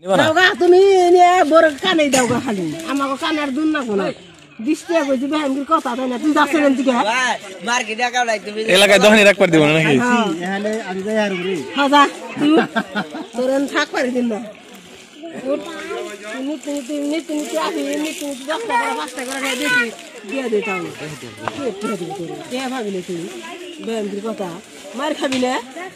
দাওগা তুমি এনে বড় কানে দাওগা খালি আমাকে কানার দুন না কোন দিস্তে কইছি বেহামগির কথা তাই না তুই যাচ্ছ কেন দিকে মার্কেট টাকা লাই তুমি এলাকায় দহনি রাখ পার দিব না নাকি এখানে আমি যাই আর রে হ্যাঁ যা তুই তোরন থাক পারি দিন না তুমি আসি তুমি 10 টাকা 5 টাকা করে দিছি দিয়ে দে তাও কে ভাবিলে তুই বেহামগির কথা মার খাবি না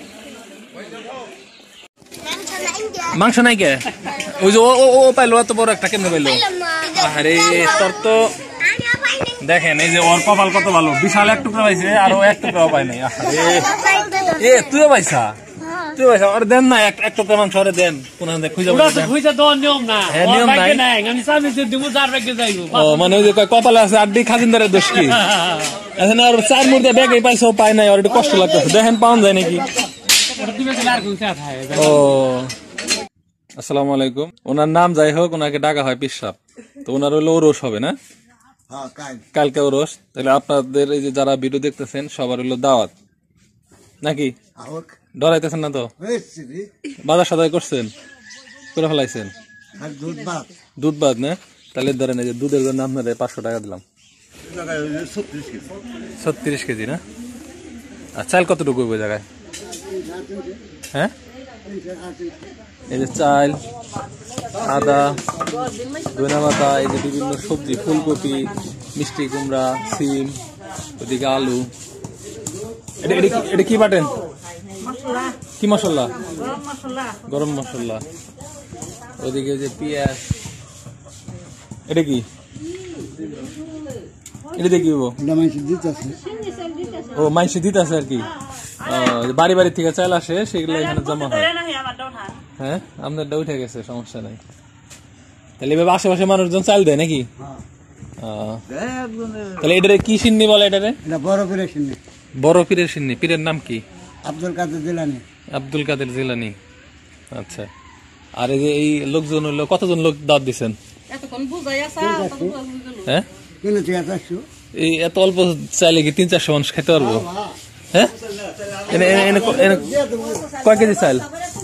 মাংস নাই কে ওই যে ও পাইলো এত বড় একটা কেমনে পাইলো আরে তোর তো দেখেন এই যে ওর কপাল কত ভালো বিশাল এক টুকরা পাইছে আর ও এক টুকরাও পায় নাই আরে তুইও পাইছা ওর দেন না এক টুকরা মাংস ওরে দেন কোন খুঁজে দেওয়ার নিয়ম না নিয়ম নাই আমি সামনে দিব 4 ব্যাগে যাইব ও মানে ওই যে কপালে আছে আড্ডি খাজিনদারের দোষ কি এখন আর 4 মুর্দা ব্যাগে পাইছে ও পায় নাই আর একটু কষ্ট লাগতেছে দেখেন পাওয়া যায় নাকি ও আসসালামু আলাইকুম ওনার নাম যাই হোক ওনাকে ডাকা হয় পিসাব তো ওনার হলো ওরস হবে না কালকে ওরস তাহলে আপনাদের এই যে যারা ভিডিও দেখতেছেন সবার হলো দাওয়াত নাকি ডরাইতেছেন না তো বাজার সদাই করছেন করে ফেলাইছেন দুধ বাদ না তাহলে ধরেন এই যে দুধের জন্য আপনাদের 500 টাকা দিলাম 36 কেজি না আর চাল কতটুকু ওই জায়গায় হ্যাঁ এই যে চাল আদা ধনিয়া পাতা এই যে বিভিন্ন সবজি ফুলকপি মিষ্টি কুমড়া সিম ওদিকে আলু এটা কি বাটেন কি মশলা গরম মশলা ওদিকে যে পেঁয়াজ এটা কি এটা দেখি ও মাইসি দিতে আছে আর কি বাড়ি বাড়ি থেকে চাল আসে সেগুলো এখানে জমা হয় হ্যাঁ আমাদের উঠে গেছে সমস্যা নাই তাহলে এভাবে আশেপাশে মানুষজন চাল দেয় নাকি তাহলে এটারে কি সিন্নি বলে এটারে বড় পীরের সিন্নি পীরের নাম কি আব্দুল কাদের জিলানি আচ্ছা আর এই যে এই লোকজন হলো কতজন লোক দাওয়াত দিচ্ছেন হ্যাঁ এই এত অল্প চাইলে কি 300-400 মানুষ খেতে পারবো হ্যাঁ কয় কেজি চাল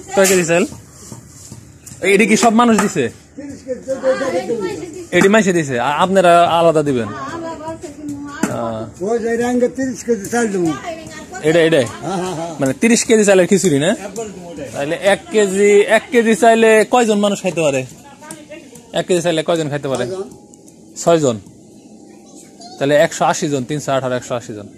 এটি কি সব মানুষ দিছে এটি মাইসে দিছে আপনারা আলাদা দিবেন এটা মানে 30 কেজি চালের খিচুড়ি না তাহলে 1 কেজি চাইলে কয়জন মানুষ খাইতে পারে 1 কেজি চাইলে কয়জন খাইতে পারে 6 জন তাহলে 180 জন 318 180 জন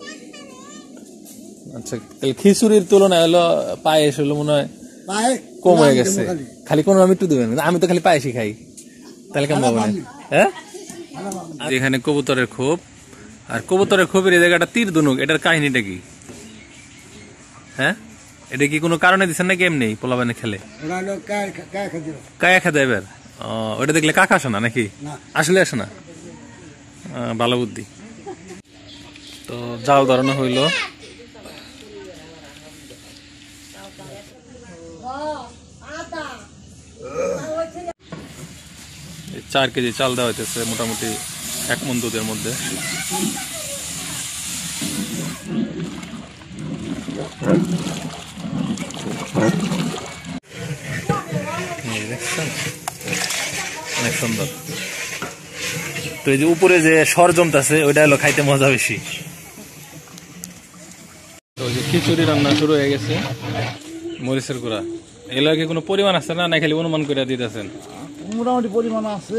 আচ্ছা তাহলে খিচুড়ির তুলনায় হলো পায়েস হলো মনে হয় কম হয়ে গেছে খালি কোনো একটু দেবেন আমি তো খালি পায়েসই খাই তাহলে কেমন হবে হ্যাঁ এখানে কবুতরের খোপ আর কবুতরের খোপের এই জায়গাটা তীর ধনুক এটার কাহিনীটা কি হ্যাঁ এটা কি কোনো কারণে দিচ্ছেন নাকি এমনি পোলাবানে খেলে কায়া খেতে এবার ওটা দেখলে কাকা আসে না নাকি আসলে আসে না ভালো বুদ্ধি তো জাল ধরানো হইলো 4 কেজি চাল দেওয়া হইতেছে মোটামুটি 1 মণ দুধের মধ্যে অনেক সুন্দর তো এই যে উপরে যে সর জমতেছে ওইটা হলো খাইতে মজা বেশি তো যে খিচুড়ি রান্না শুরু হয়ে গেছে মরিচের গুঁড়া এগুলো কি কোনো পরিমাণ আছে না খালি অনুমান করে দিতেছেন মোটামুটি পরিমাণ আছে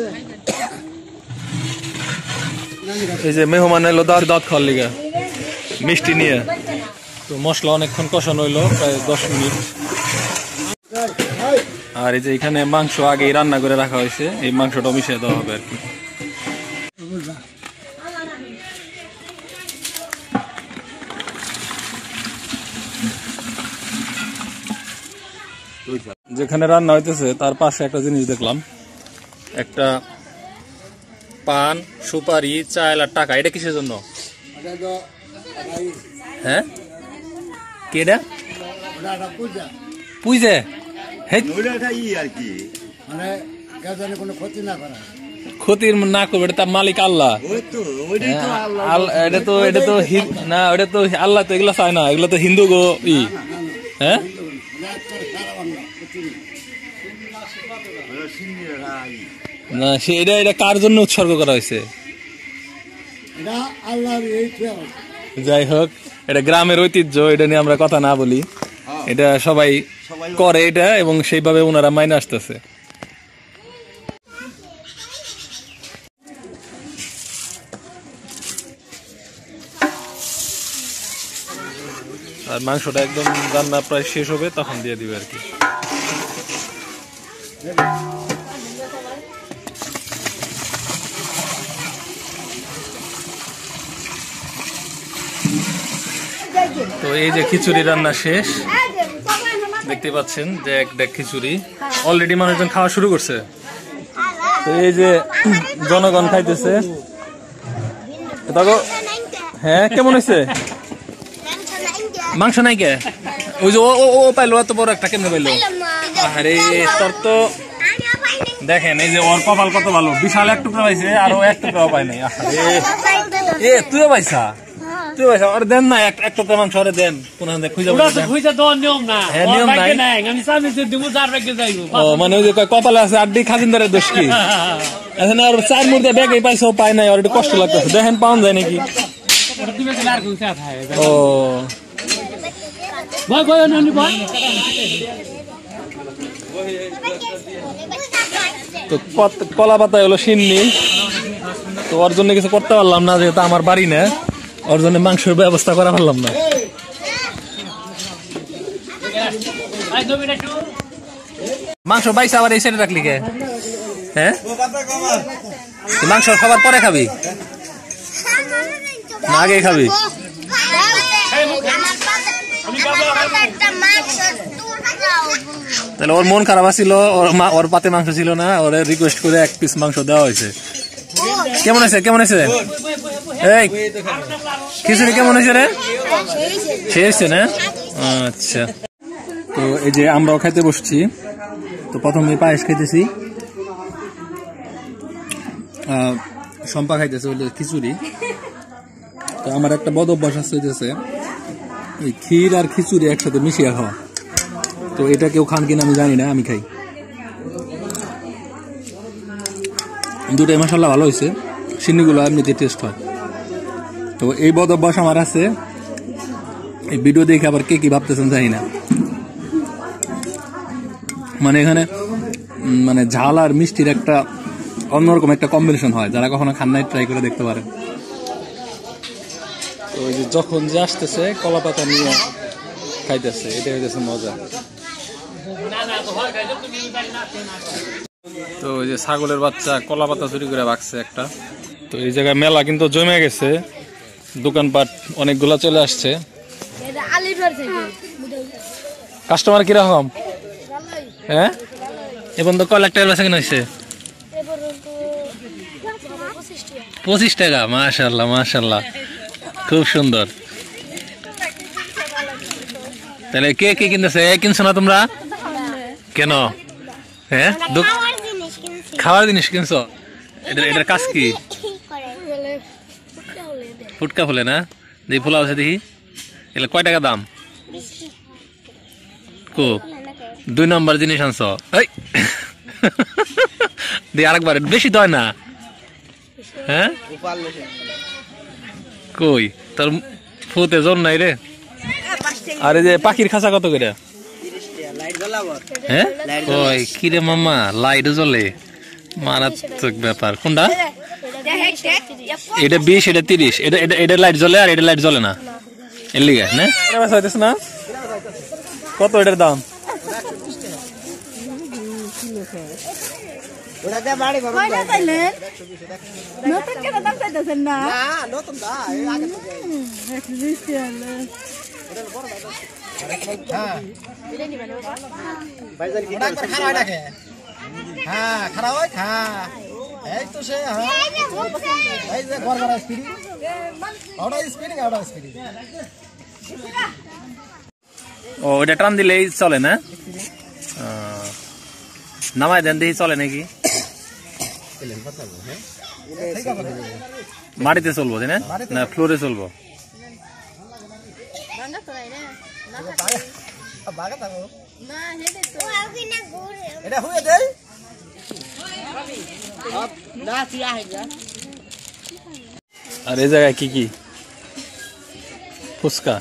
এই যে মেহমান এলো দাঁত খাওয়ার লিগা মিষ্টি নিয়ে তো মশলা অনেকক্ষণ কষানো হইলো প্রায় 10 মিনিট আর এই যে এখানে মাংস আগেই রান্না করে রাখা হয়েছে এই মাংসটা মিশিয়ে দেওয়া হবে আর কি যেখানে রান্না হইতেছে তার পাশে একটা জিনিস দেখলাম একটা পান সুপারি চাল আর টাকা এটা কিসের জন্য হ্যাঁ কেডা পুজে ক্ষতি না করবে এটা তার মালিক আল্লাহ এটা তো না ওটা তো আল্লাহ তো এগুলো চায় না এগুলো তো হিন্দু গো হ্যাঁ না এটা কার জন্য উৎসর্গ করা হয়েছে? যাই হোক, এটা গ্রামের ঐতিহ্য, এটা নিয়ে আমরা কথা না বলি। এটা সবাই করে এটা, এবং সেইভাবে ওনারা মাইনে আসতেছে। আর মাংসটা একদম রান্না প্রায় শেষ হবে, তখন দিয়ে দিবে আর কি। তো এই যে খিচুড়ি রান্না শেষ, দেখতে পাচ্ছেন যে এক ডেক খিচুড়ি অলরেডি মানুষজন খাওয়া শুরু করছে। তো এই যে জনগণ খাইতেছে। হ্যাঁ, কেমন হয়েছে? মাংস নাই কে? ওই যে ও পাইলো, এত বড় একটা কেমনে পাইলো? আরে তোর তো দেখেন, এই যে ওর কপাল কত ভালো, বিশাল এক টুকরা পাইছে, আর ও এক টুকরাও পায় নাই। এ তুইও পাইছা? তুই পাইছা? ওরে দেন না এক টুকরা মাংস, ওরে দেন। মানে ওই যে কপালে আছে আড্ডি, খাজিনদারের দোষ কি? এখন আর 4 মুর্দে ব্যাগে পাইছে, ও পায় নাই, ওর একটু কষ্ট লাগতেছে। দেখেন পাওয়া যায় নাকি? ও তো কলা পাতায় হলো সিন্নি। তো ওর জন্য কিছু করতে পারলাম না, যেহেতু আমার বাড়ি না, ওর জন্য মাংসের ব্যবস্থা করা পারলাম না। মাংস বাইসা আবার এই সাইডে রাখলি কে? হ্যাঁ, মাংস খাবার পরে খাবি না আগে খাবি? তাহলে ওর মন খারাপ ছিল, ওর পাতে মাংস ছিল না, ওরে রিকোয়েস্ট করে এক পিস মাংস দেওয়া হয়েছে। কেমন আছে? কেমন আছে? এই খিচুড়ি কেমন হয়েছে রে? শেষ না? আচ্ছা, তো এই যে আমরাও খাইতে বসছি। তো প্রথমে পায়েস খাইতেছি, সম্পা খাইতেছে হলো খিচুড়ি। তো আমার একটা বদ অভ্যাস হইতেছে এই ক্ষীর আর খিচুড়ি একসাথে মিশিয়ে খাওয়া। তো এটা কেউ খান কিনা আমি জানি না, আমি খাই। দুটাই মাশাআল্লাহ ভালো হয়েছে, সিন্নিগুলো এমনিতে টেস্ট হয়। তো এই বদ অভ্যাস আমার আছে। এই ভিডিও দেখে আবার কে কি ভাবতেছেন জানি না। মানে এখানে মানে ঝাল আর মিষ্টির একটা অন্যরকম একটা কম্বিনেশন হয়, যারা কখনো খান নাই ট্রাই করে দেখতে পারেন। তো ওই যে যখন যে আসতেছে কলা পাতা নিয়ে খাইতেছে, এটা হইতেছে মজা। তো ওই যে ছাগলের বাচ্চা কলা পাতা চুরি করে ভাগছে একটা। তো এই জায়গায় মেলা কিন্তু জমে গেছে, দোকানপাট অনেকগুলা চলে আসছে। কাস্টমার কিরকম? হ্যাঁ, এখন তো কয় লাখ টাকার বেচা কিনা হয়েছে? 25 টাকা। মাশাআল্লাহ মাশাআল্লাহ, খুব সুন্দর। তাহলে কে কে কিনতেছে? কিনছো না তোমরা? কেন? হ্যাঁ, খাওয়ার জিনিস কিনছো? এটার কাজ কি? ফুটকা ফুলে না? দেখি ফুলা আছে দেখি। এগুলো কয় টাকা দাম? কো 2 নম্বর জিনিস আনছো? দিয়ে আরেকবার বেশি দয় না? হ্যাঁ, কই তোর ফুতে জন নাই রে। আরে যে পাখির খাঁচা কত করে? হ্যাঁ, কই কি রে মামা, লাইট জ্বলে, মারাত্মক ব্যাপার। কোনটা? এটা 20, এটা 30। এটা লাইট জ্বলে আর এটা লাইট জ্বলে না, এর লিগে না? না কত এটার দাম? ও এটা টান দিলেই চলে না? নামাই দেন দেখি চলে নাকি। মাটিতে চলবো তাই না ফ্লোরে চলবো? এটা আর এই জায়গায় কি কি ফুচকা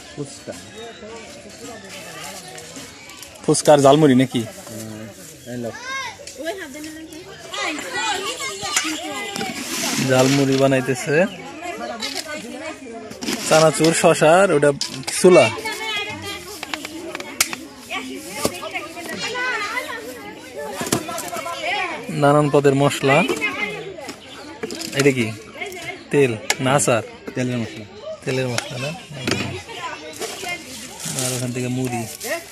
ফুচকার ঝালমুড়ি নাকি ঝালমুড়ি বানাইতেছে চানাচুর শশার ওটা চুলা নানান পদের মশলা এটা কি তেল না আচার তেলের মশলা না আর ওখান থেকে মুড়ি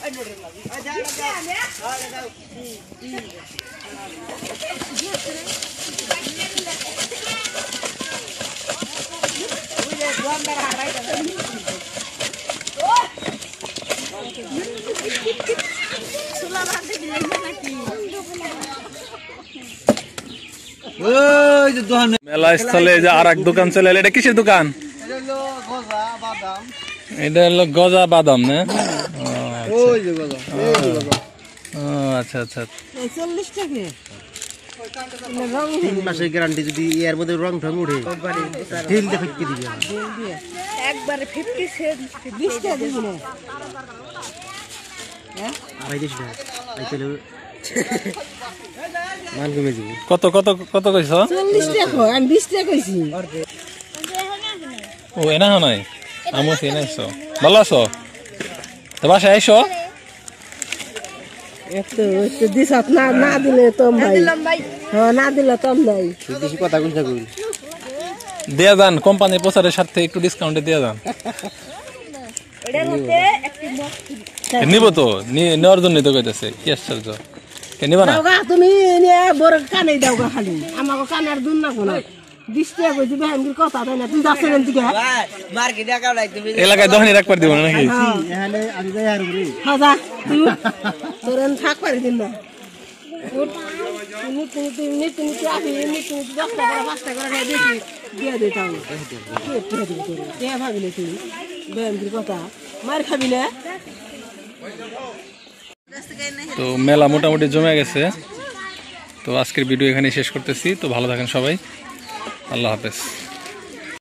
মেলা স্থলে যে আর এক দোকান চলে এলো এটা কিসের দোকান এটা হলো গজা বাদাম না আচ্ছা আচ্ছা 40 টাকা 3 মাসের গ্যারান্টি যদি এর মধ্যে রং ঢং উঠে ঢিল দেখে কি দিবে একবারে 50 সেন্ট 20 টাকা দিবেন হ্যাঁ আড়াই দিস না আইতেলে মান কমে যাবে কত কত কত কইছো 40 টাকা আমি 20 টাকা কইছি ও এনা নাই আমো সেনাইছো ভালো আছো তো বাসায় আইছো একটু দিশাত না দিলে তো ভাই হ্যাঁ না দিলে তো নাই বেশি কথা কোনটা কইল দেয়া যান কোম্পানির প্রচারের সাথে একটু ডিসকাউন্টে দেয়া যান এটার মধ্যে একটু নিব তো নেওয়ার জন্য তো কইতাছে কি আশ্চর্য কে নিবা না দাওগা তুমি নিয়ে বড় কানে দাওগা খালি আমাকে কানের দুন না কোন 20 টাকা কইছি ভাই কথা তাই না তুই যাচ্ছ কেন দিকে মার্কেটে কাও লাই তুমি এলাকায় দহনি রাখ পার দিব না নাকি এখানে আমি যাই আর ঘুরি হাজা তুই তোরেন থাক পারি দিন না তুমি চাবি তুমি 10 টাকা 5 টাকা করে দিছি দিয়ে দে তাও কে ভাবিলে তুই ব্যাংকের কথা মার খাবি না তো মেলা মোটামুটি জমে গেছে তো আজকের ভিডিও এখানে শেষ করতেছি তো ভালো থাকেন সবাই আল্লাহ হাফেজ